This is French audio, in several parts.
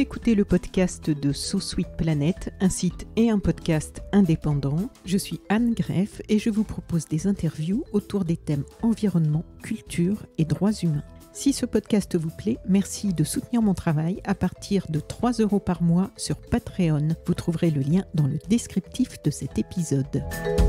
écoutez le podcast de So Sweet Planet, un site et un podcast indépendant. Je suis Anne Greff et je vous propose des interviews autour des thèmes environnement, culture et droits humains. Si ce podcast vous plaît, merci de soutenir mon travail à partir de 3 € par mois sur Patreon. Vous trouverez le lien dans le descriptif de cet épisode.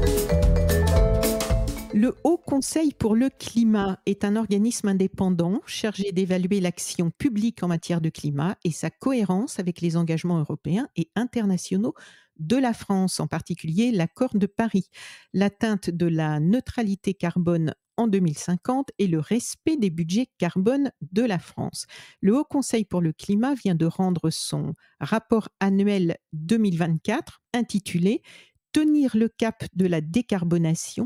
Le Haut Conseil pour le climat est un organisme indépendant chargé d'évaluer l'action publique en matière de climat et sa cohérence avec les engagements européens et internationaux de la France, en particulier l'accord de Paris, l'atteinte de la neutralité carbone en 2050 et le respect des budgets carbone de la France. Le Haut Conseil pour le climat vient de rendre son rapport annuel 2024 intitulé « Tenir le cap de la décarbonation ».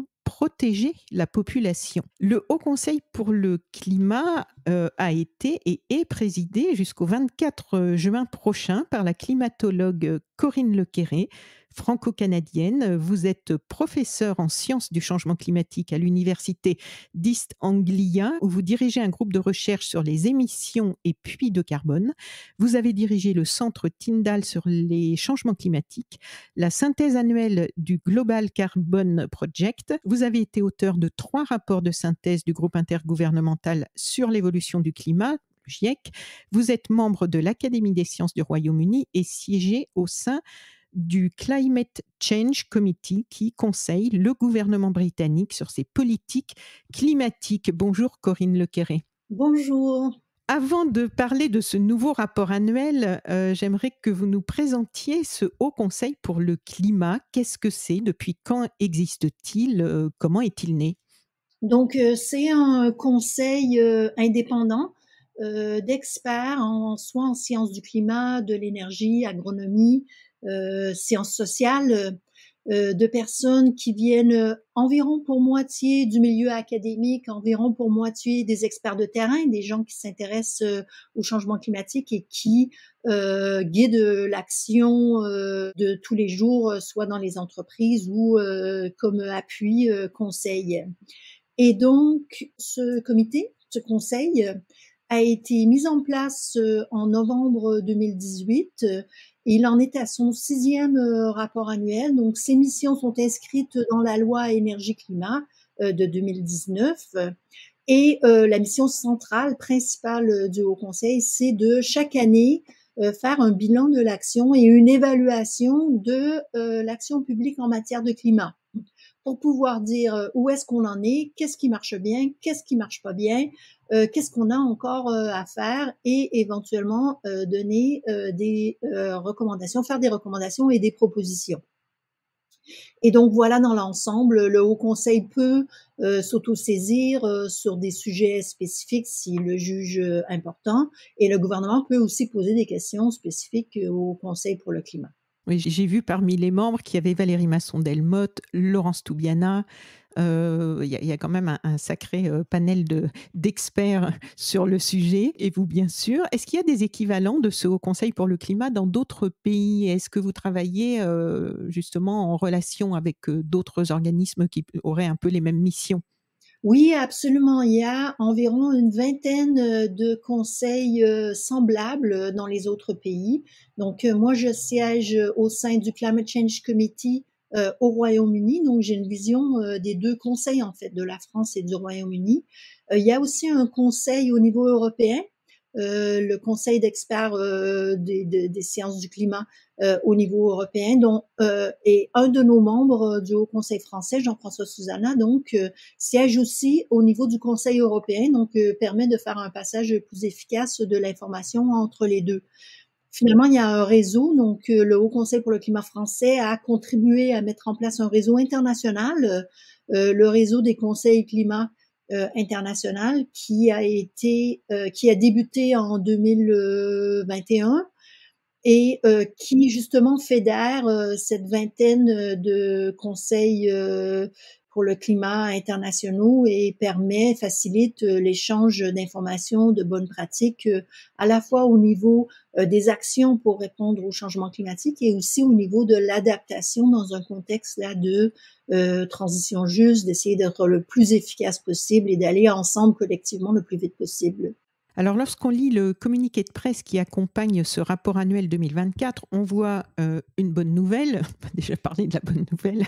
Protéger la population. Le Haut Conseil pour le climat a été et est présidé jusqu'au 24 juin prochain par la climatologue Corinne Lequéré, franco-canadienne. Vous êtes professeure en sciences du changement climatique à l'université d'East Anglia, où vous dirigez un groupe de recherche sur les émissions et puits de carbone. Vous avez dirigé le centre Tyndall sur les changements climatiques, la synthèse annuelle du Global Carbon Project. Vous avez été auteur de 3 rapports de synthèse du groupe intergouvernemental sur l'évolution du climat, le GIEC. Vous êtes membre de l'Académie des sciences du Royaume-Uni et siégez au sein du Climate Change Committee qui conseille le gouvernement britannique sur ses politiques climatiques. Bonjour Corinne Lequéré. Bonjour. Avant de parler de ce nouveau rapport annuel, j'aimerais que vous nous présentiez ce Haut Conseil pour le climat. Qu'est-ce que c'est? Depuis quand existe-t-il? Comment est-il né? Donc, c'est un conseil indépendant d'experts soit en sciences du climat, de l'énergie, agronomie, sciences sociales, de personnes qui viennent environ pour moitié du milieu académique, environ pour moitié des experts de terrain, des gens qui s'intéressent au changement climatique et qui guident l'action de tous les jours, soit dans les entreprises ou comme appui conseil. Et donc, ce comité, ce conseil, a été mis en place en novembre 2018. Il en est à son 6e rapport annuel. Donc, ces missions sont inscrites dans la loi énergie-climat de 2019. Et la mission centrale, principale du Haut Conseil, c'est de chaque année faire un bilan de l'action et une évaluation de l'action publique en matière de climat, pour pouvoir dire où est-ce qu'on en est, qu'est-ce qui marche bien, qu'est-ce qui marche pas bien, qu'est-ce qu'on a encore à faire et éventuellement donner des recommandations, faire des recommandations et des propositions. Et donc voilà, dans l'ensemble, le Haut Conseil peut s'autosaisir sur des sujets spécifiques s'il le juge important, et le gouvernement peut aussi poser des questions spécifiques au Conseil pour le climat. Oui, j'ai vu parmi les membres qu'il y avait Valérie Masson-Delmotte, Laurence Toubiana. Il y a quand même un sacré panel d'experts sur le sujet, et vous bien sûr. Est-ce qu'il y a des équivalents de ce Haut Conseil pour le climat dans d'autres pays? Est-ce que vous travaillez justement en relation avec d'autres organismes qui auraient un peu les mêmes missions? Oui, absolument. Il y a environ une vingtaine de conseils semblables dans les autres pays. Donc, moi, je siège au sein du Climate Change Committee au Royaume-Uni. Donc, j'ai une vision des 2 conseils, en fait, de la France et du Royaume-Uni. Il y a aussi un conseil au niveau européen, le conseil d'experts des sciences du climat au niveau européen, dont et un de nos membres du Haut Conseil français, Jean-François Susana, donc siège aussi au niveau du Conseil européen, donc permet de faire un passage plus efficace de l'information entre les deux. Finalement, il y a un réseau, donc le Haut Conseil pour le climat français a contribué à mettre en place un réseau international, le réseau des conseils climat international, qui a débuté en 2021 et qui justement fédère cette vingtaine de conseils pour le climat internationaux et facilite l'échange d'informations, de bonnes pratiques, à la fois au niveau des actions pour répondre au changement climatique et aussi au niveau de l'adaptation dans un contexte là de transition juste, d'essayer d'être le plus efficace possible et d'aller ensemble collectivement le plus vite possible. Alors, lorsqu'on lit le communiqué de presse qui accompagne ce rapport annuel 2024, on voit une bonne nouvelle. On va déjà parler de la bonne nouvelle.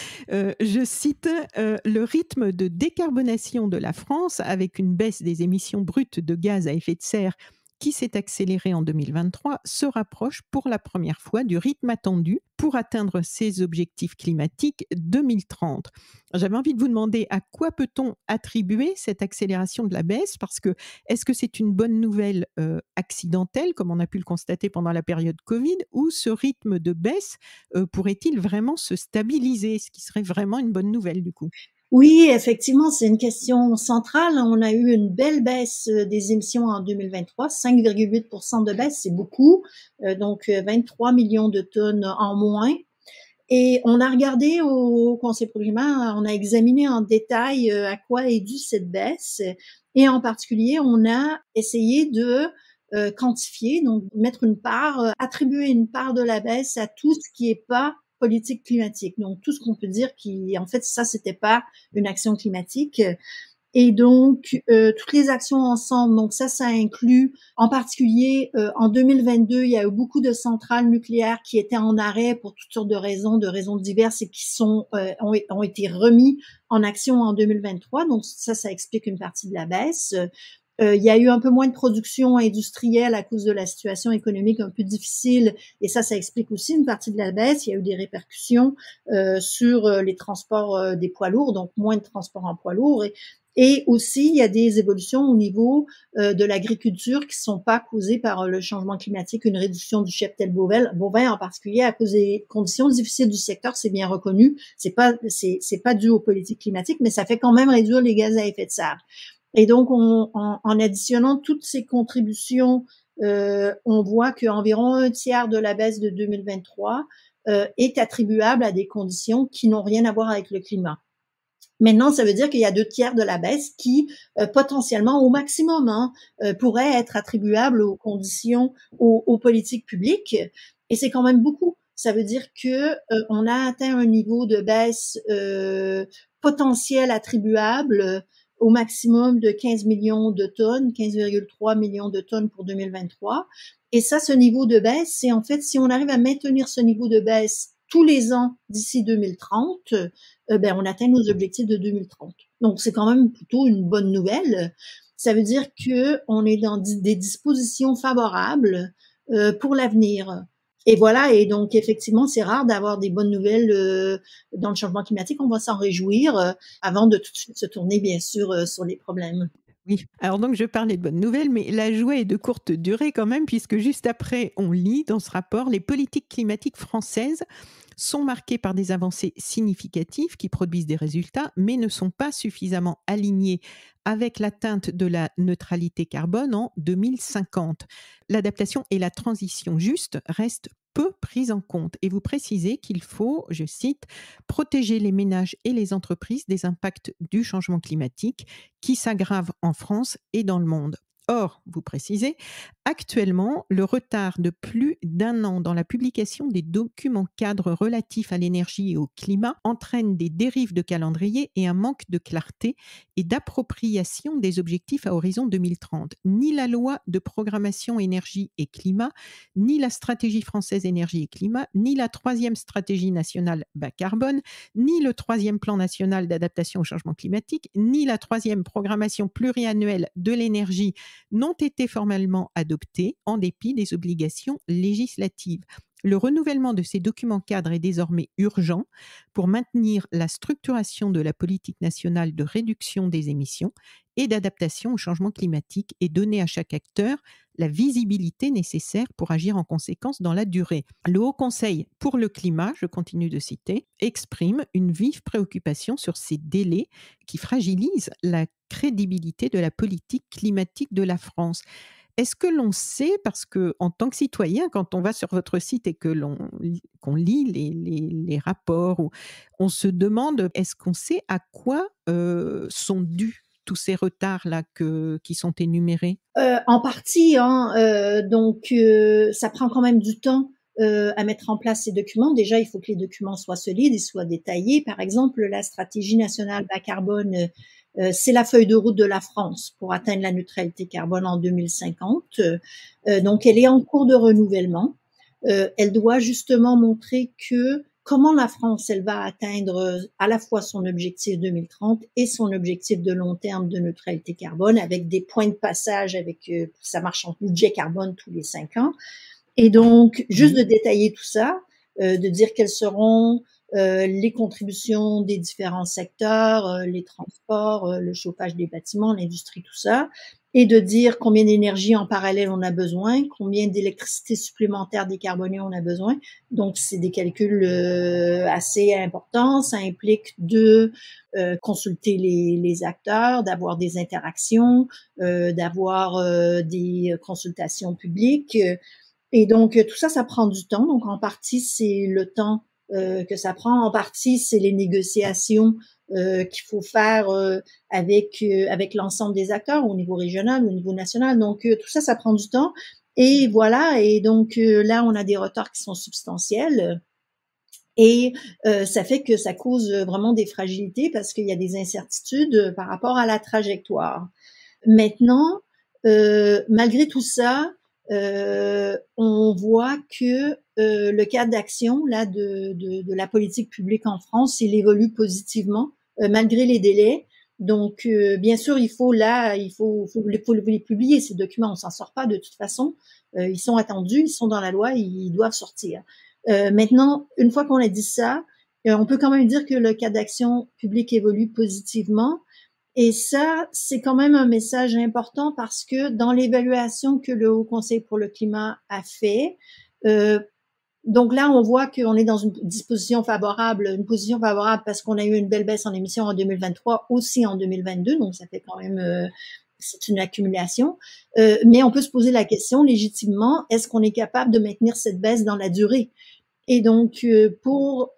Je cite le rythme de décarbonation de la France avec une baisse des émissions brutes de gaz à effet de serre qui s'est accélérée en 2023 se rapproche pour la première fois du rythme attendu pour atteindre ses objectifs climatiques 2030. J'avais envie de vous demander à quoi peut-on attribuer cette accélération de la baisse, parce que est-ce que c'est une bonne nouvelle accidentelle, comme on a pu le constater pendant la période Covid, ou ce rythme de baisse pourrait-il vraiment se stabiliser, ce qui serait vraiment une bonne nouvelle du coup? Oui, effectivement, c'est une question centrale. On a eu une belle baisse des émissions en 2023, 5,8% de baisse, c'est beaucoup, donc 23 millions de tonnes en moins. Et on a regardé au Conseil pour le climat, on a examiné en détail à quoi est due cette baisse. Et en particulier, on a essayé de quantifier, donc mettre une part, attribuer une part de la baisse à tout ce qui est pas politique climatique. Donc tout ce qu'on peut dire qui, en fait, ça c'était pas une action climatique. Et donc, toutes les actions ensemble, donc ça inclut en particulier, en 2022, il y a eu beaucoup de centrales nucléaires qui étaient en arrêt pour toutes sortes de raisons diverses et qui ont été remis en action en 2023. Donc ça explique une partie de la baisse. Il y a eu un peu moins de production industrielle à cause de la situation économique un peu difficile et ça explique aussi une partie de la baisse. Il y a eu des répercussions sur les transports des poids lourds, donc moins de transports en poids lourds. Et aussi, il y a des évolutions au niveau de l'agriculture qui sont pas causées par le changement climatique, une réduction du cheptel bovin en particulier à cause des conditions difficiles du secteur, c'est bien reconnu. C'est pas dû aux politiques climatiques, mais ça fait quand même réduire les gaz à effet de serre. Et donc, en additionnant toutes ces contributions, on voit qu'environ un tiers de la baisse de 2023 est attribuable à des conditions qui n'ont rien à voir avec le climat. Maintenant, ça veut dire qu'il y a 2 tiers de la baisse qui, potentiellement, au maximum, pourraient être attribuables aux conditions, aux politiques publiques. Et c'est quand même beaucoup. Ça veut dire que on a atteint un niveau de baisse potentiel attribuable au maximum de 15 millions de tonnes, 15,3 millions de tonnes pour 2023. Et ça, ce niveau de baisse, c'est en fait, si on arrive à maintenir ce niveau de baisse tous les ans d'ici 2030, on atteint nos objectifs de 2030. Donc, c'est quand même plutôt une bonne nouvelle. Ça veut dire que on est dans des dispositions favorables pour l'avenir. Et voilà, et donc effectivement, c'est rare d'avoir des bonnes nouvelles dans le changement climatique. On va s'en réjouir avant de tout de suite se tourner, bien sûr, sur les problèmes. Oui, alors donc je parlais de bonnes nouvelles, mais la joie est de courte durée quand même, puisque juste après, on lit dans ce rapport, les politiques climatiques françaises sont marquées par des avancées significatives qui produisent des résultats, mais ne sont pas suffisamment alignées avec l'atteinte de la neutralité carbone en 2050. L'adaptation et la transition juste restent peu prises en compte. Et vous précisez qu'il faut, je cite, protéger les ménages et les entreprises des impacts du changement climatique qui s'aggrave en France et dans le monde. Or, vous précisez, actuellement, le retard de plus d'un an dans la publication des documents cadres relatifs à l'énergie et au climat entraîne des dérives de calendrier et un manque de clarté et d'appropriation des objectifs à horizon 2030. Ni la loi de programmation énergie et climat, ni la stratégie française énergie et climat, ni la troisième stratégie nationale bas carbone, ni le troisième plan national d'adaptation au changement climatique, ni la troisième programmation pluriannuelle de l'énergie n'ont été formellement adoptés en dépit des obligations législatives. Le renouvellement de ces documents cadres est désormais urgent pour maintenir la structuration de la politique nationale de réduction des émissions et d'adaptation au changement climatique et donner à chaque acteur la visibilité nécessaire pour agir en conséquence dans la durée. Le Haut Conseil pour le climat, je continue de citer, exprime une vive préoccupation sur ces délais qui fragilisent la crédibilité de la politique climatique de la France. Est-ce que l'on sait, parce que en tant que citoyen, quand on va sur votre site et qu'on lit les rapports, on se demande, est-ce qu'on sait à quoi sont dus tous ces retards-là qui sont énumérés? En partie, donc ça prend quand même du temps à mettre en place ces documents. Déjà, il faut que les documents soient solides et soient détaillés. Par exemple, la stratégie nationale bas carbone C'est la feuille de route de la France pour atteindre la neutralité carbone en 2050. Donc, elle est en cours de renouvellement. Elle doit justement montrer que comment la France, elle va atteindre à la fois son objectif 2030 et son objectif de long terme de neutralité carbone avec des points de passage, avec ça marche en budget carbone tous les 5 ans. Et donc, juste de détailler tout ça, de dire quelles seront les contributions des différents secteurs, les transports, le chauffage des bâtiments, l'industrie, tout ça, et de dire combien d'énergie en parallèle on a besoin, combien d'électricité supplémentaire décarbonée on a besoin. Donc, c'est des calculs assez importants. Ça implique de consulter les acteurs, d'avoir des interactions, d'avoir des consultations publiques. Et donc, tout ça, ça prend du temps. Donc, en partie, c'est le temps que ça prend. En partie, c'est les négociations qu'il faut faire avec l'ensemble des acteurs au niveau régional, au niveau national. Donc, tout ça, ça prend du temps. Et voilà. Et donc, là, on a des retards qui sont substantiels. Et ça fait que ça cause vraiment des fragilités parce qu'il y a des incertitudes par rapport à la trajectoire. Maintenant, malgré tout ça, on voit que le cadre d'action là de la politique publique en France, il évolue positivement malgré les délais. Donc, bien sûr, il faut les publier ces documents. On s'en sort pas de toute façon. Ils sont attendus, ils sont dans la loi, ils doivent sortir. Maintenant, une fois qu'on a dit ça, on peut quand même dire que le cadre d'action publique évolue positivement. Et ça, c'est quand même un message important parce que dans l'évaluation que le Haut Conseil pour le climat a fait, donc là, on voit qu'on est dans une position favorable parce qu'on a eu une belle baisse en émissions en 2023, aussi en 2022, donc ça fait quand même, c'est une accumulation. Mais on peut se poser la question légitimement, est-ce qu'on est capable de maintenir cette baisse dans la durée? Et donc, pour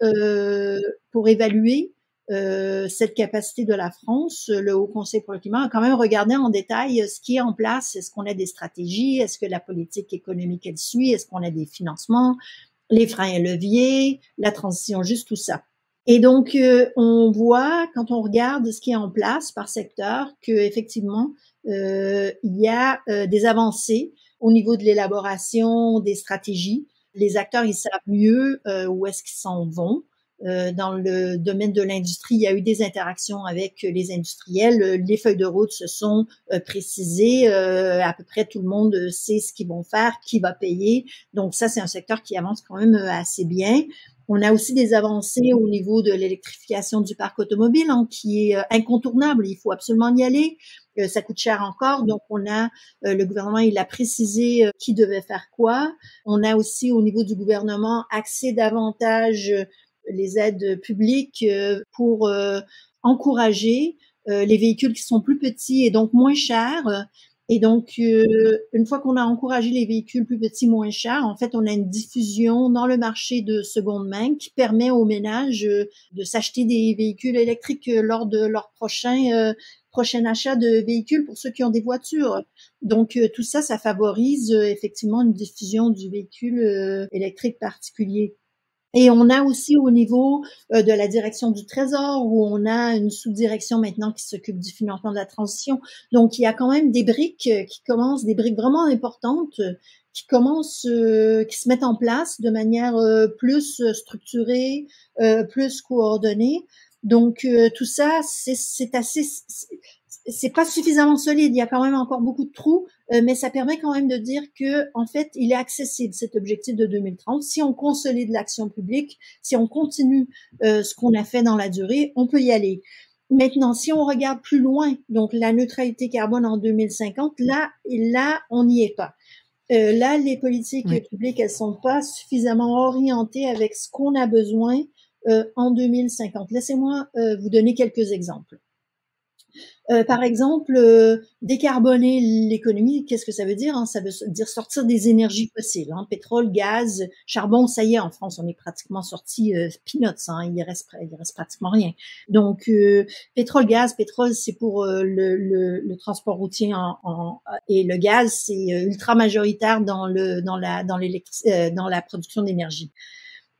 évaluer cette capacité de la France, le Haut Conseil pour le climat a quand même regardé en détail ce qui est en place. Est-ce qu'on a des stratégies? Est-ce que la politique économique, elle suit? Est-ce qu'on a des financements? Les freins et leviers, la transition juste, tout ça. Et donc, on voit, quand on regarde ce qui est en place par secteur, qu'effectivement, il y a des avancées au niveau de l'élaboration des stratégies. Les acteurs, ils savent mieux où est-ce qu'ils s'en vont. Dans le domaine de l'industrie, il y a eu des interactions avec les industriels. Les feuilles de route se sont précisées. À peu près tout le monde sait ce qu'ils vont faire, qui va payer. Donc ça, c'est un secteur qui avance quand même assez bien. On a aussi des avancées au niveau de l'électrification du parc automobile, hein, qui est incontournable. Il faut absolument y aller. Ça coûte cher encore, donc on a le gouvernement, il a précisé qui devait faire quoi. On a aussi au niveau du gouvernement accès davantage les aides publiques pour encourager les véhicules qui sont plus petits et donc moins chers. Et donc, une fois qu'on a encouragé les véhicules plus petits, moins chers, en fait, on a une diffusion dans le marché de seconde main qui permet aux ménages de s'acheter des véhicules électriques lors de leur prochain achat de véhicules pour ceux qui ont des voitures. Donc, tout ça, ça favorise effectivement une diffusion du véhicule électrique particulier. Et on a aussi au niveau de la direction du Trésor, où on a une sous-direction maintenant qui s'occupe du financement de la transition. Donc, il y a quand même des briques qui commencent, des briques vraiment importantes qui commencent, qui se mettent en place de manière plus structurée, plus coordonnée. Donc, tout ça, c'est pas suffisamment solide. Il y a quand même encore beaucoup de trous, mais ça permet quand même de dire que, en fait, il est accessible cet objectif de 2030. Si on consolide l'action publique, si on continue ce qu'on a fait dans la durée, on peut y aller. Maintenant, si on regarde plus loin, donc la neutralité carbone en 2050, là, on n'y est pas. Là, les politiques publiques, elles sont pas suffisamment orientées avec ce qu'on a besoin en 2050. Laissez-moi vous donner quelques exemples. Par exemple, décarboner l'économie, qu'est-ce que ça veut dire, hein? Ça veut dire sortir des énergies fossiles, hein, pétrole, gaz, charbon. Ça y est, en France, on est pratiquement sorti peanuts, hein, il reste pratiquement rien. Donc, pétrole, c'est pour le transport routier et le gaz, c'est ultra majoritaire dans la production d'énergie.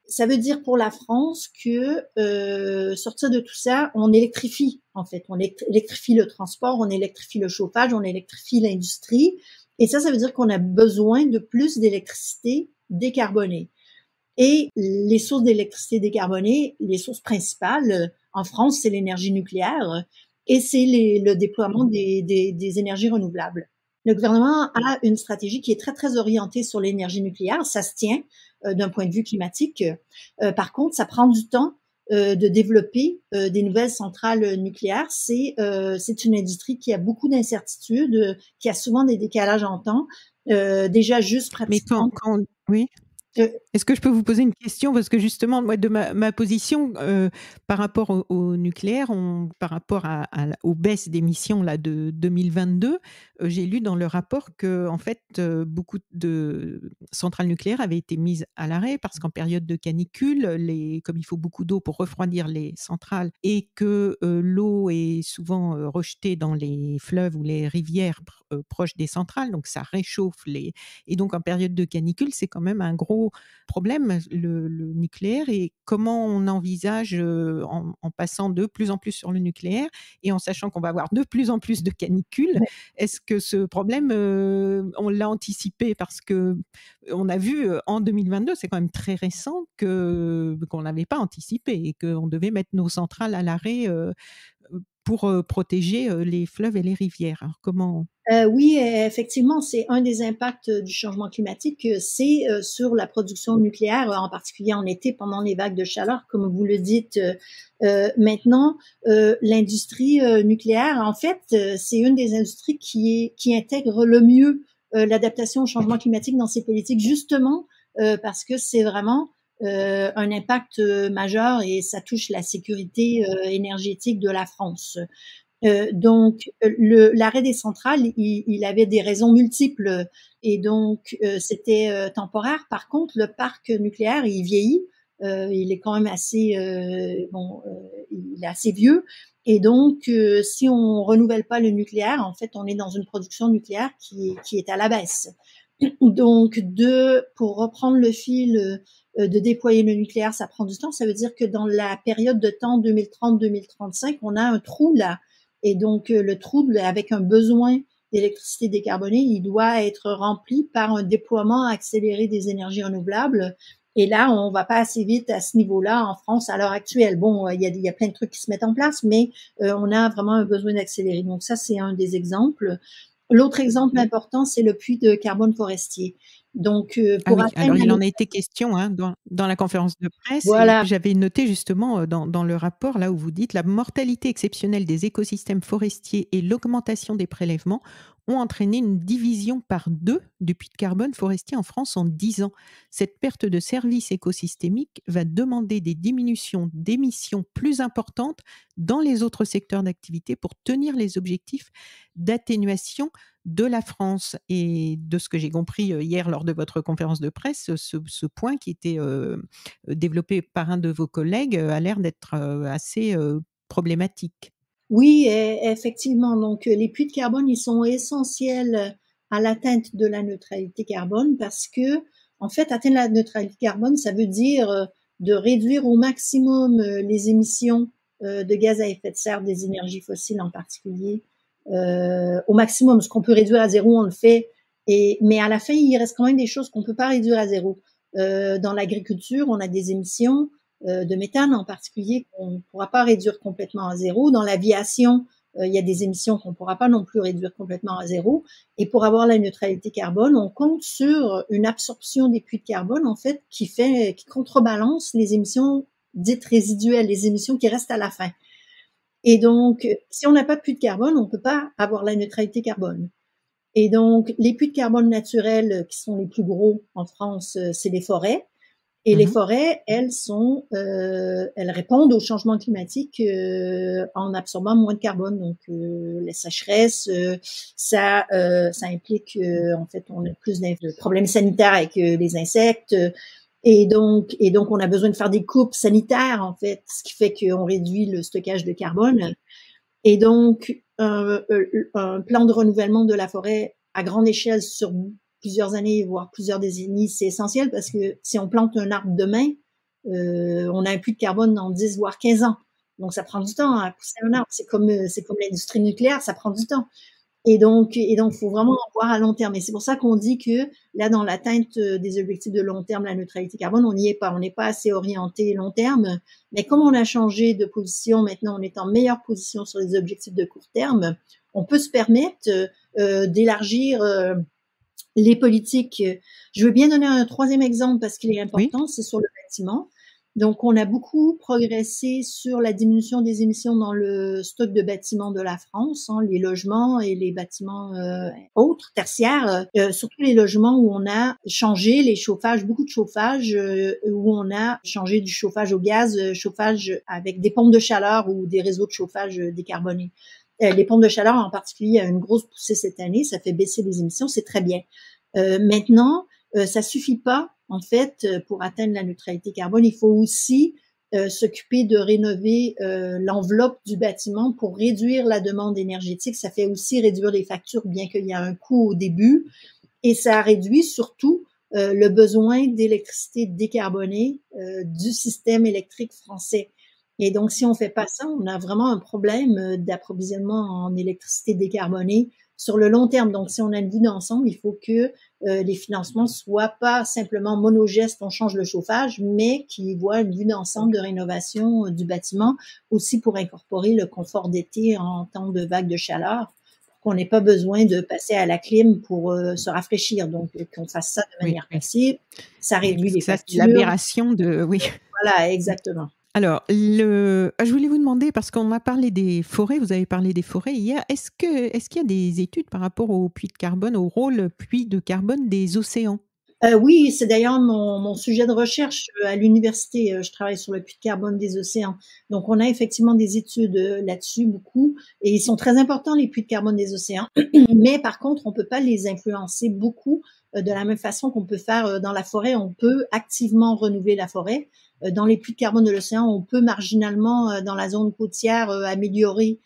Ça veut dire pour la France que sortir de tout ça, on électrifie en fait. On électrifie le transport, on électrifie le chauffage, on électrifie l'industrie. Et ça veut dire qu'on a besoin de plus d'électricité décarbonée. Et les sources d'électricité décarbonée, les sources principales en France, c'est l'énergie nucléaire et c'est le déploiement des énergies renouvelables. Le gouvernement a une stratégie qui est très, très orientée sur l'énergie nucléaire. Ça se tient d'un point de vue climatique. Par contre, ça prend du temps de développer des nouvelles centrales nucléaires. C'est une industrie qui a beaucoup d'incertitudes, qui a souvent des décalages en temps. Déjà juste Mais pratiquement. Oui. Euh, Est-ce que je peux vous poser une question? Parce que justement, moi, de ma position par rapport au nucléaire, par rapport aux baisses d'émissions là, de 2022, j'ai lu dans le rapport que en fait, beaucoup de centrales nucléaires avaient été mises à l'arrêt parce qu'en période de canicule, comme il faut beaucoup d'eau pour refroidir les centrales et que l'eau est souvent rejetée dans les fleuves ou les rivières proches des centrales, donc ça réchauffe et donc en période de canicule, c'est quand même un gros problème, le nucléaire, et comment on envisage, en passant de plus en plus sur le nucléaire et en sachant qu'on va avoir de plus en plus de canicules, est-ce que ce problème, on l'a anticipé? Parce qu'on a vu en 2022, c'est quand même très récent, qu'on n'avait pas anticipé et qu'on devait mettre nos centrales à l'arrêt pour protéger les fleuves et les rivières. Alors comment... Oui, effectivement, c'est un des impacts du changement climatique, c'est sur la production nucléaire, en particulier en été pendant les vagues de chaleur, comme vous le dites. Maintenant, l'industrie nucléaire, en fait, c'est une des industries qui intègre le mieux l'adaptation au changement climatique dans ses politiques, justement parce que c'est vraiment un impact majeur et ça touche la sécurité énergétique de la France. Donc, l'arrêt des centrales, il avait des raisons multiples et donc c'était temporaire. Par contre, le parc nucléaire, il vieillit, il est quand même assez il est assez vieux et donc si on renouvelle pas le nucléaire, en fait, on est dans une production nucléaire qui est à la baisse. Donc, pour reprendre le fil de déployer le nucléaire, ça prend du temps. Ça veut dire que dans la période de temps 2030-2035, on a un trou là. Et donc, le trou avec un besoin d'électricité décarbonée, il doit être rempli par un déploiement accéléré des énergies renouvelables. Et là, on va pas assez vite à ce niveau-là en France à l'heure actuelle. Bon, il y a plein de trucs qui se mettent en place, mais on a vraiment un besoin d'accélérer. Donc ça, c'est un des exemples. L'autre exemple important, c'est le puits de carbone forestier. Donc, Ah pour oui, atteindre alors il la... en a été question hein, dans la conférence de presse et Voilà. j'avais noté justement dans le rapport là où vous dites la mortalité exceptionnelle des écosystèmes forestiers et l'augmentation des prélèvements ont entraîné une division par 2 du puits de carbone forestier en France en 10 ans. Cette perte de services écosystémiques va demander des diminutions d'émissions plus importantes dans les autres secteurs d'activité pour tenir les objectifs d'atténuation de la France. Et de ce que j'ai compris hier lors de votre conférence de presse, ce point qui était développé par un de vos collègues a l'air d'être assez problématique. Oui, effectivement. Donc, les puits de carbone, ils sont essentiels à l'atteinte de la neutralité carbone parce que, en fait, atteindre la neutralité carbone, ça veut dire de réduire au maximum les émissions de gaz à effet de serre des énergies fossiles en particulier. Au maximum, ce qu'on peut réduire à zéro, on le fait. Mais à la fin, il reste quand même des choses qu'on peut pas réduire à zéro. Dans l'agriculture, on a des émissions de méthane en particulier qu'on ne pourra pas réduire complètement à zéro. Dans l'aviation, il y a des émissions qu'on ne pourra pas non plus réduire complètement à zéro. Et pour avoir la neutralité carbone, on compte sur une absorption des puits de carbone, en fait, qui contrebalance les émissions dites résiduelles, les émissions qui restent à la fin. Et donc, si on n'a pas de puits de carbone, on ne peut pas avoir la neutralité carbone. Et donc, les puits de carbone naturels qui sont les plus gros en France, c'est les forêts. Et les forêts, elles répondent au changement climatique en absorbant moins de carbone. Donc, la sécheresse, ça implique en fait, on a plus de problèmes sanitaires avec les insectes. Et donc, on a besoin de faire des coupes sanitaires, en fait, ce qui fait qu'on réduit le stockage de carbone. Et donc, un plan de renouvellement de la forêt à grande échelle sur plusieurs années, voire plusieurs décennies, c'est essentiel parce que si on plante un arbre demain, on a un puits de carbone dans 10 voire 15 ans. Donc, ça prend du temps à pousser un arbre. C'est comme l'industrie nucléaire, ça prend du temps. Et donc, faut vraiment voir à long terme. Et c'est pour ça qu'on dit que là, dans l'atteinte des objectifs de long terme, la neutralité carbone, on n'y est pas. On n'est pas assez orienté long terme. Mais comme on a changé de position, maintenant, on est en meilleure position sur les objectifs de court terme. On peut se permettre d'élargir les politiques. Je veux bien donner un troisième exemple parce qu'il est important, Oui. c'est sur le bâtiment. Donc, on a beaucoup progressé sur la diminution des émissions dans le stock de bâtiments de la France, les logements et les bâtiments autres, tertiaires, surtout les logements où on a changé les chauffages, beaucoup de chauffage, où on a changé du chauffage au gaz, chauffage avec des pompes de chaleur ou des réseaux de chauffage décarbonés. Les pompes de chaleur en particulier a une grosse poussée cette année, ça fait baisser les émissions, c'est très bien. Maintenant, ça suffit pas, en fait, pour atteindre la neutralité carbone. Il faut aussi s'occuper de rénover l'enveloppe du bâtiment pour réduire la demande énergétique. Ça fait aussi réduire les factures, bien qu'il y a un coût au début. Et ça réduit surtout le besoin d'électricité décarbonée du système électrique français. Et donc, si on fait pas ça, on a vraiment un problème d'approvisionnement en électricité décarbonée sur le long terme. Donc, si on a une vue d'ensemble, il faut que les financements soient pas simplement monogeste, on change le chauffage, mais qu'ils voient une vue d'ensemble de rénovation du bâtiment, aussi pour incorporer le confort d'été en temps de vague de chaleur, pour qu'on n'ait pas besoin de passer à la clim pour se rafraîchir. Donc, qu'on fasse ça de manière passive, ça Oui, réduit parce les que ça, c'est factures. l'aberration de... Oui. Voilà, exactement. Alors, je voulais vous demander, parce qu'on a parlé des forêts, vous avez parlé des forêts hier, est-ce qu'il y a des études par rapport au puits de carbone, au rôle puits de carbone des océans? Oui, c'est d'ailleurs mon sujet de recherche à l'université. Je travaille sur le puits de carbone des océans. Donc, on a effectivement des études là-dessus, beaucoup, et ils sont très importants, les puits de carbone des océans. Mais par contre, on peut pas les influencer beaucoup de la même façon qu'on peut faire dans la forêt. On peut activement renouveler la forêt. Dans les puits de carbone de l'océan, on peut marginalement, dans la zone côtière, améliorer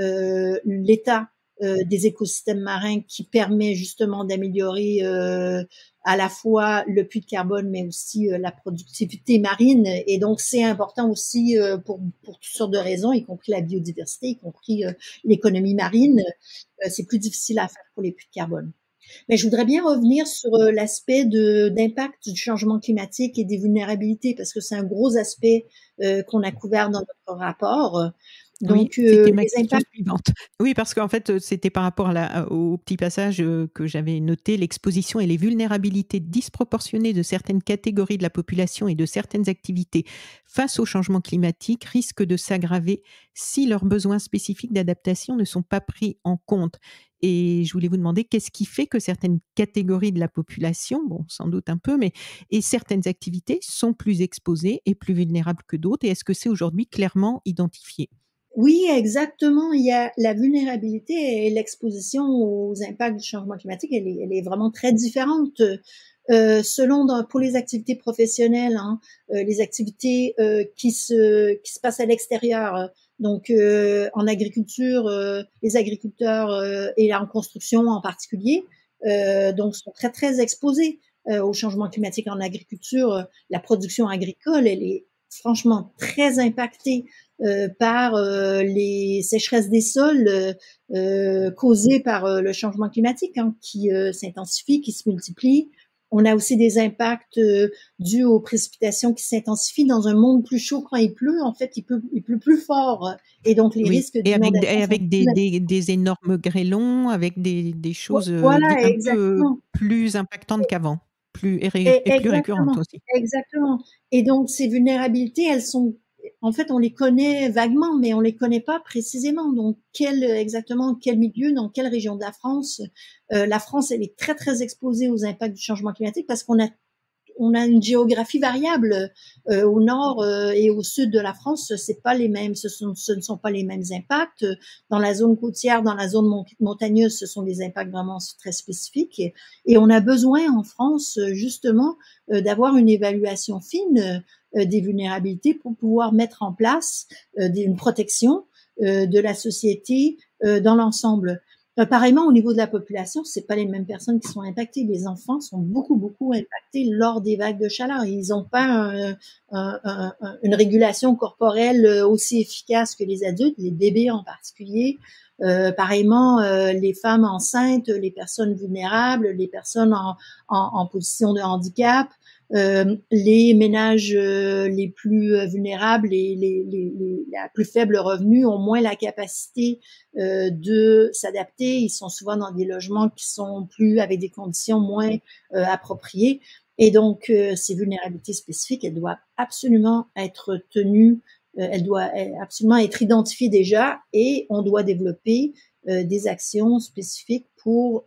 l'état des écosystèmes marins qui permet justement d'améliorer à la fois le puits de carbone, mais aussi la productivité marine. Et donc, c'est important aussi pour toutes sortes de raisons, y compris la biodiversité, y compris l'économie marine. C'est plus difficile à faire pour les puits de carbone. Mais je voudrais bien revenir sur l'aspect d'impact du changement climatique et des vulnérabilités, parce que c'est un gros aspect qu'on a couvert dans notre rapport. Oui, Donc, c'était ma les question impacts. suivante. Oui, parce qu'en fait, c'était par rapport au petit passage que j'avais noté, l'exposition et les vulnérabilités disproportionnées de certaines catégories de la population et de certaines activités face au changement climatique risquent de s'aggraver si leurs besoins spécifiques d'adaptation ne sont pas pris en compte. Et je voulais vous demander qu'est-ce qui fait que certaines catégories de la population, bon, sans doute un peu, mais et certaines activités sont plus exposées et plus vulnérables que d'autres, et est-ce que c'est aujourd'hui clairement identifié? Oui, exactement. Il y a la vulnérabilité et l'exposition aux impacts du changement climatique, elle est vraiment très différente. Pour les activités professionnelles, les activités qui se passent à l'extérieur. Donc, en agriculture, les agriculteurs et en construction en particulier, donc sont très très exposés au changement climatique en agriculture. La production agricole, elle est franchement très impactée par les sécheresses des sols causées par le changement climatique qui s'intensifie, qui se multiplie. On a aussi des impacts dus aux précipitations qui s'intensifient dans un monde plus chaud quand il pleut. En fait, il pleut plus fort et donc les Oui, risques et d'inondation sont avec plus. des énormes grêlons, avec des choses, Voilà, un peu exactement. plus impactantes qu'avant, et plus récurrentes Exactement, aussi. exactement. Et donc ces vulnérabilités, en fait, on les connaît vaguement, mais on les connaît pas précisément. Donc exactement quel milieu, dans quelle région de la France. La France, elle est très très exposée aux impacts du changement climatique parce qu'on a une géographie variable. Au nord et au sud de la France, c'est pas les mêmes, ce ne sont pas les mêmes impacts. Dans la zone côtière, dans la zone montagneuse, ce sont des impacts vraiment très spécifiques. Et on a besoin en France, justement, d'avoir une évaluation fine des vulnérabilités pour pouvoir mettre en place une protection de la société dans l'ensemble. Pareillement, au niveau de la population, c'est pas les mêmes personnes qui sont impactées. Les enfants sont beaucoup impactés lors des vagues de chaleur. Ils n'ont pas une régulation corporelle aussi efficace que les adultes, les bébés en particulier. Pareillement, les femmes enceintes, les personnes vulnérables, les personnes en position de handicap, les ménages les plus vulnérables, à plus faible revenu ont moins la capacité de s'adapter. Ils sont souvent dans des logements qui sont plus avec des conditions moins appropriées. Et donc, ces vulnérabilités spécifiques, elles doivent absolument être tenues, elles doivent absolument être identifiées déjà, et on doit développer des actions spécifiques pour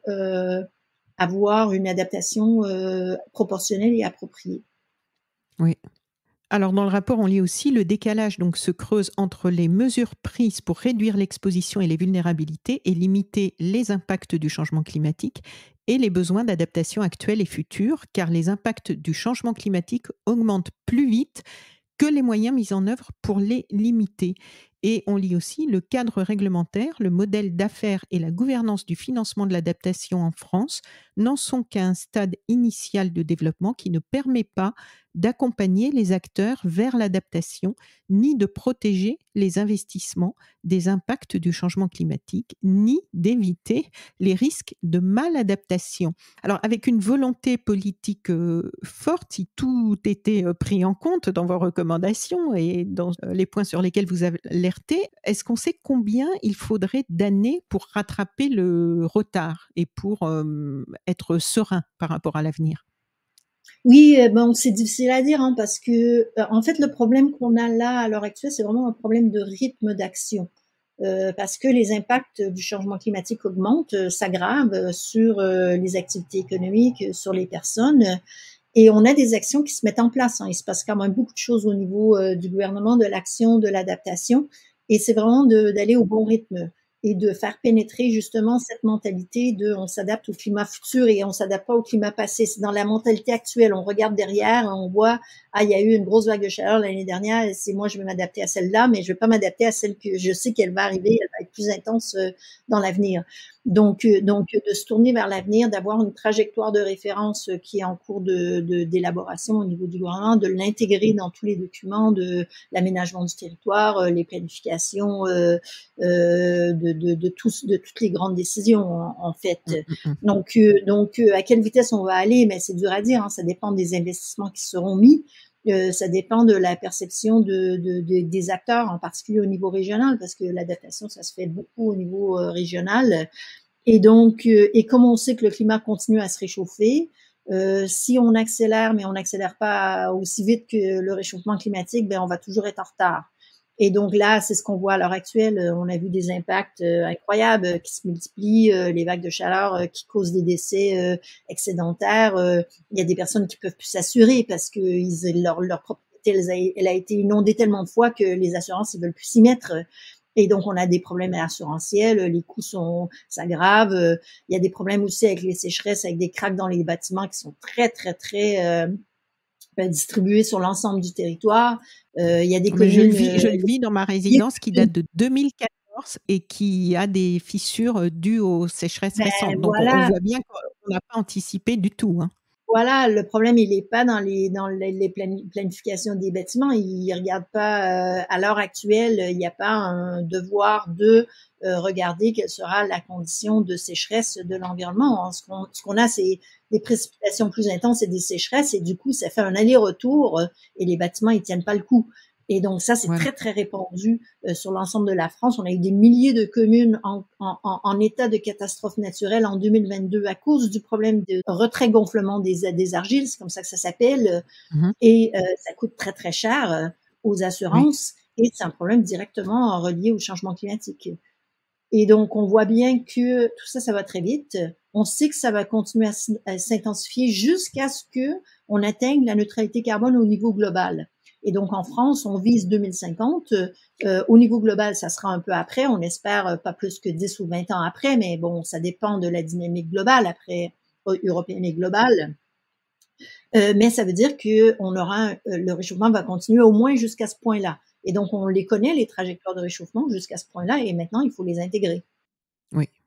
avoir une adaptation proportionnelle et appropriée. Oui. Alors, dans le rapport, on lit aussi le décalage donc se creuse entre les mesures prises pour réduire l'exposition et les vulnérabilités et limiter les impacts du changement climatique et les besoins d'adaptation actuels et futurs, car les impacts du changement climatique augmentent plus vite que les moyens mis en œuvre pour les limiter. Et on lit aussi le cadre réglementaire, le modèle d'affaires et la gouvernance du financement de l'adaptation en France n'en sont qu'à un stade initial de développement qui ne permet pas d'accompagner les acteurs vers l'adaptation, ni de protéger les investissements des impacts du changement climatique, ni d'éviter les risques de maladaptation. Alors, avec une volonté politique forte, si tout était pris en compte dans vos recommandations et dans les points sur lesquels vous avez alerté, est-ce qu'on sait combien il faudrait d'années pour rattraper le retard et pour être serein par rapport à l'avenir? Oui, bon, c'est difficile à dire, hein, parce que, en fait, le problème qu'on a là, à l'heure actuelle, c'est vraiment un problème de rythme d'action. Parce que les impacts du changement climatique augmentent, s'aggravent sur les activités économiques, sur les personnes. Et on a des actions qui se mettent en place, hein. Il se passe quand même beaucoup de choses au niveau du gouvernement, de l'action, de l'adaptation. Et c'est vraiment d'aller au bon rythme et de faire pénétrer justement cette mentalité de on s'adapte au climat futur et on s'adapte pas au climat passé. C'est dans la mentalité actuelle. On regarde derrière, on voit, ah, il y a eu une grosse vague de chaleur l'année dernière, et c'est moi, je vais m'adapter à celle-là, mais je vais pas m'adapter à celle que je sais qu'elle va arriver, elle va être plus intense dans l'avenir. Donc, de se tourner vers l'avenir, d'avoir une trajectoire de référence qui est en cours d'élaboration au niveau du gouvernement, de l'intégrer dans tous les documents de l'aménagement du territoire, les planifications de toutes les grandes décisions, en fait. Donc, à quelle vitesse on va aller, mais c'est dur à dire, hein, ça dépend des investissements qui seront mis. Ça dépend de la perception des acteurs, en particulier au niveau régional, parce que l'adaptation, ça se fait beaucoup au niveau régional. Et donc, et comme on sait que le climat continue à se réchauffer, si on accélère, mais on n'accélère pas aussi vite que le réchauffement climatique, ben on va toujours être en retard. Et donc là, c'est ce qu'on voit à l'heure actuelle. On a vu des impacts incroyables qui se multiplient, les vagues de chaleur qui causent des décès excédentaires. Il y a des personnes qui peuvent plus s'assurer parce que leur propriété, elle a été inondée tellement de fois que les assurances ils veulent plus s'y mettre. Et donc, on a des problèmes assurantiels, les coûts s'aggravent. Il y a des problèmes aussi avec les sécheresses, avec des craques dans les bâtiments qui sont très distribués sur l'ensemble du territoire. Il y a des communes... Je le vis dans ma résidence qui date de 2014 et qui a des fissures dues aux sécheresses récentes. Donc, voilà. on voit bien qu'on n'a pas anticipé du tout, hein. Voilà, le problème, il n'est pas dans les planifications des bâtiments. Ils regardent pas, à l'heure actuelle, il n'y a pas un devoir de regarder quelle sera la condition de sécheresse de l'environnement. Ce qu'on a, c'est des précipitations plus intenses et des sécheresses, et du coup, ça fait un aller-retour et les bâtiments, ils tiennent pas le coup. Et donc ça, c'est très répandu sur l'ensemble de la France. On a eu des milliers de communes en état de catastrophe naturelle en 2022 à cause du problème de retrait-gonflement des argiles, c'est comme ça que ça s'appelle. Et ça coûte très cher aux assurances, et c'est un problème directement relié au changement climatique. Et donc, on voit bien que tout ça, ça va très vite. On sait que ça va continuer à s'intensifier jusqu'à ce que on atteigne la neutralité carbone au niveau global. Et donc, en France, on vise 2050. Au niveau global, ça sera un peu après. On espère pas plus que 10 ou 20 ans après, mais bon, ça dépend de la dynamique globale après, européenne et globale. Mais ça veut dire que le réchauffement va continuer au moins jusqu'à ce point-là. Et donc, on les connaît, les trajectoires de réchauffement jusqu'à ce point-là, et maintenant, il faut les intégrer. Oui.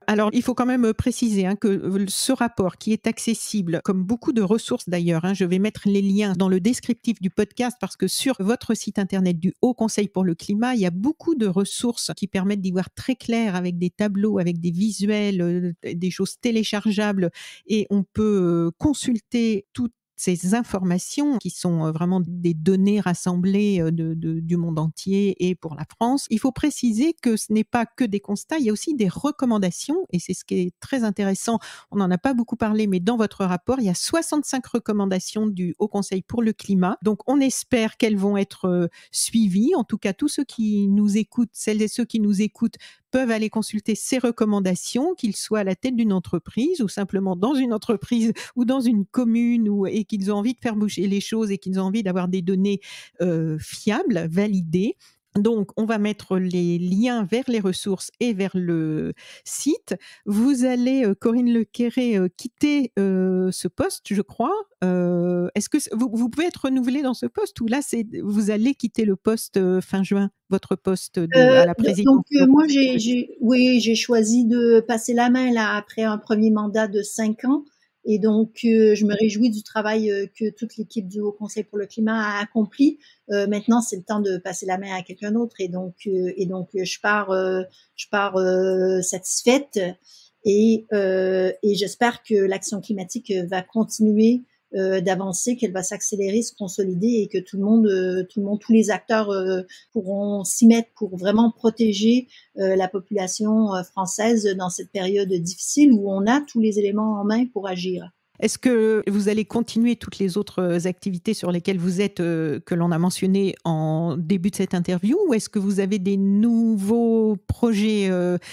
Alors, il faut quand même préciser que ce rapport qui est accessible, comme beaucoup de ressources d'ailleurs, je vais mettre les liens dans le descriptif du podcast parce que sur votre site internet du Haut Conseil pour le climat, il y a beaucoup de ressources qui permettent d'y voir très clair avec des tableaux, avec des visuels, des choses téléchargeables et on peut consulter toutes ces informations qui sont vraiment des données rassemblées du monde entier et pour la France. Il faut préciser que ce n'est pas que des constats, il y a aussi des recommandations et c'est ce qui est très intéressant. On n'en a pas beaucoup parlé, mais dans votre rapport, il y a 65 recommandations du Haut Conseil pour le climat. Donc, on espère qu'elles vont être suivies. En tout cas, tous ceux qui nous écoutent, celles et ceux qui nous écoutent, peuvent aller consulter ces recommandations, qu'ils soient à la tête d'une entreprise ou simplement dans une entreprise ou dans une commune et qu'ils ont envie de faire bouger les choses et qu'ils ont envie d'avoir des données fiables, validées. Donc, on va mettre les liens vers les ressources et vers le site. Vous allez, Corinne Lequéré, quitter ce poste, je crois. Est-ce que vous pouvez être renouvelée dans ce poste ou là, vous allez quitter le poste fin juin, votre poste à la présidence? Donc, moi, j'ai choisi de passer la main là après un premier mandat de 5 ans. Et donc, je me réjouis du travail que toute l'équipe du Haut Conseil pour le climat a accompli. Maintenant, c'est le temps de passer la main à quelqu'un d'autre. Et donc, je pars satisfaite. Et j'espère que l'action climatique va continuer d'avancer, qu'elle va s'accélérer, se consolider et que tout le monde, tous les acteurs pourront s'y mettre pour vraiment protéger la population française dans cette période difficile où on a tous les éléments en main pour agir. Est-ce que vous allez continuer toutes les autres activités sur lesquelles vous êtes, que l'on a mentionnées en début de cette interview, ou est-ce que vous avez des nouveaux projets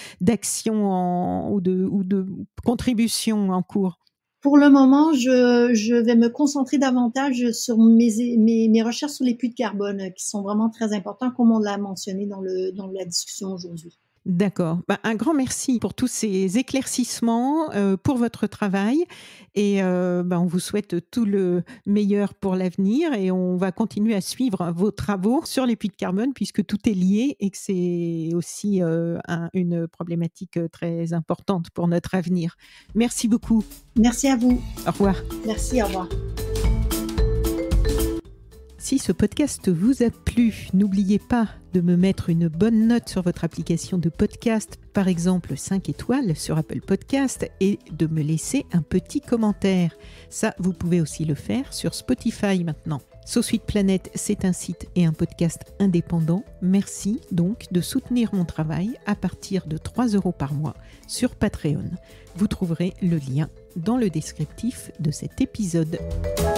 d'action ou de contribution en cours? Pour le moment, je vais me concentrer davantage sur mes recherches sur les puits de carbone qui sont vraiment très importants, comme on l'a mentionné dans la discussion aujourd'hui. D'accord. Un grand merci pour tous ces éclaircissements, pour votre travail et on vous souhaite tout le meilleur pour l'avenir et on va continuer à suivre vos travaux sur les puits de carbone puisque tout est lié et que c'est aussi une problématique très importante pour notre avenir. Merci beaucoup. Merci à vous. Au revoir. Merci, au revoir. Si ce podcast vous a plu, n'oubliez pas de me mettre une bonne note sur votre application de podcast, par exemple 5 étoiles sur Apple Podcast, et de me laisser un petit commentaire. Ça, vous pouvez aussi le faire sur Spotify maintenant. So Sweet Planet, c'est un site et un podcast indépendant. Merci donc de soutenir mon travail à partir de 3 € par mois sur Patreon. Vous trouverez le lien dans le descriptif de cet épisode.